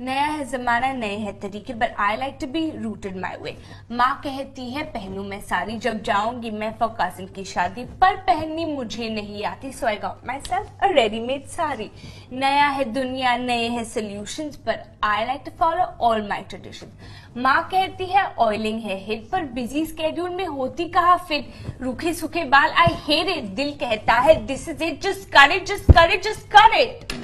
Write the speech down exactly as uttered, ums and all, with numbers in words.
नया है जमाना, नए है तरीके, but I like to be rooted my way. माँ कहती है पहनूं मैं साड़ी, जब जाऊंगी मैं फॉर कजिन की शादी, पर पहननी मुझे नहीं आती, so I got myself a readymade sari. नया है दुनिया, नए है सोल्यूशंस, पर I like to follow all my tradition. माँ कहती है ऑयलिंग है हिट, पर बिजी स्केड्यूल में होती कहाँ फिट। रूखे सूखे बाल आई हेट इट, दिल कहता है this is it, just cut it, just cut it, just cut it.